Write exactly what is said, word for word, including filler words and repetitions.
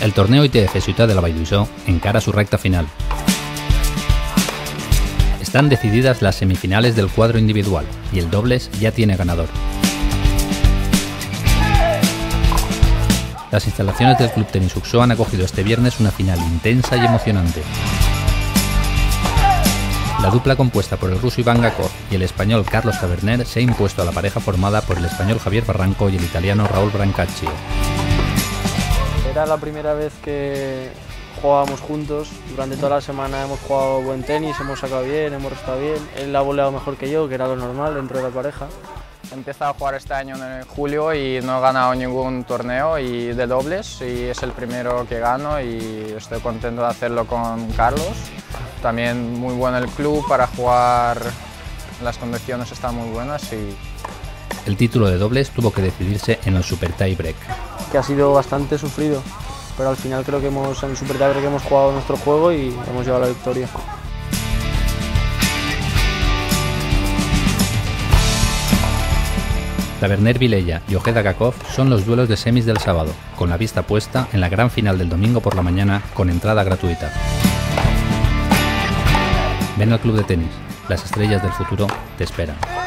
El torneo I T F Ciutat de la Vall d'Uixó encara su recta final. Están decididas las semifinales del cuadro individual y el dobles ya tiene ganador. Las instalaciones del Club Tenis Uxó han acogido este viernes una final intensa y emocionante. La dupla compuesta por el ruso Iván Gakov y el español Carlos Taverner se ha impuesto a la pareja formada por el español Javier Barranco y el italiano Raúl Brancaccio. Era la primera vez que jugábamos juntos. Durante toda la semana hemos jugado buen tenis, hemos sacado bien, hemos estado bien. Él ha voleado mejor que yo, que era lo normal dentro de la pareja. He empezado a jugar este año en julio y no he ganado ningún torneo y de dobles y es el primero que gano y estoy contento de hacerlo con Carlos. También muy bueno el club para jugar, las condiciones están muy buenas. Y... El título de dobles tuvo que decidirse en el Super Tie Break. Que ha sido bastante sufrido, pero al final creo que hemos, en el Super Tie Break hemos jugado nuestro juego y hemos llevado la victoria. Taverner Vilella y Ojeda Gakov son los duelos de semis del sábado, con la vista puesta en la gran final del domingo por la mañana con entrada gratuita. Ven al club de tenis, las estrellas del futuro te esperan.